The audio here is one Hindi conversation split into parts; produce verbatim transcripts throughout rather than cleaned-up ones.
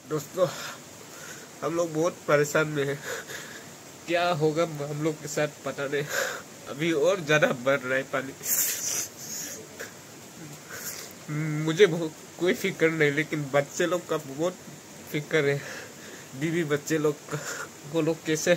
दोस्तों हम लोग बहुत परेशान में हैं। क्या होगा हम लोग के साथ पता नहीं। अभी और ज्यादा बढ़ रहा है पानी। मुझे कोई फिक्र नहीं, लेकिन बच्चे लोग का बहुत फिक्र है। बीवी बच्चे लोग का, वो लोग कैसे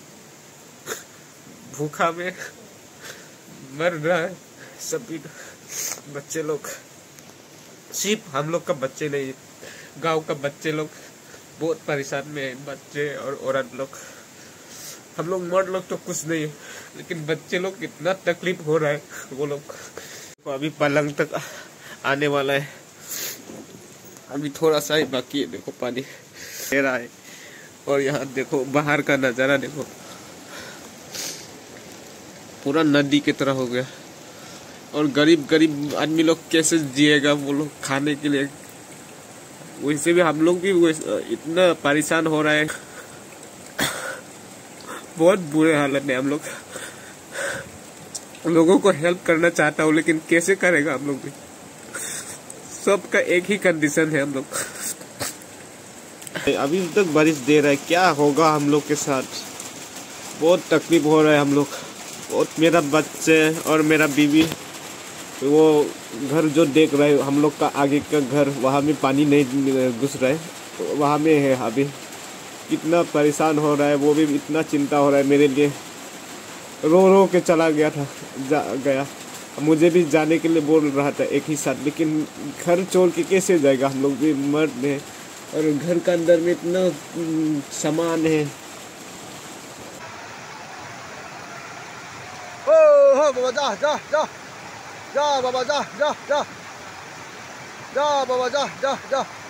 भूखा में मर रहा है। सभी बच्चे लोग, सिर्फ हम लोग का बच्चे नहीं, गांव का बच्चे लोग बहुत परेशान में है। बच्चे और औरत लोग, हम लोग मर्द लोग तो कुछ नहीं, लेकिन बच्चे लोग इतना तकलीफ हो रहा है। वो लोग अभी पलंग तक आने वाला है, अभी थोड़ा सा ही बाकी है। देखो पानी दे रहा है, और यहाँ देखो बाहर का नजारा देखो, पूरा नदी की तरह हो गया। और गरीब गरीब आदमी लोग कैसे जिएगा, वो लोग खाने के लिए। वैसे भी हम लोग भी इतना परेशान हो रहा है, बहुत बुरे हालत में हम लोग। लोगों को हेल्प करना चाहता हूँ, लेकिन कैसे करेगा हम लोग भी। सबका एक ही कंडीशन है हम लोग। अभी तक बारिश दे रहा है, क्या होगा हम लोग के साथ। बहुत तकलीफ हो रहा है हम लोग। और मेरा बच्चे और मेरा बीवी, वो घर जो देख रहे हैं हम लोग का आगे का घर, वहाँ में पानी नहीं घुस रहा है, तो वहाँ में है अभी। कितना परेशान हो रहा है, वो भी इतना चिंता हो रहा है मेरे लिए। रो रो के चला गया था, जा गया। मुझे भी जाने के लिए बोल रहा था एक ही साथ, लेकिन घर छोड़ के कैसे जाएगा। हम लोग भी मर्द हैं, और घर का अंदर में इतना सामान है। ओ हो बाबा, जा जा जा जा बाबा, जा जा जा जा बाबा, जा जा जा।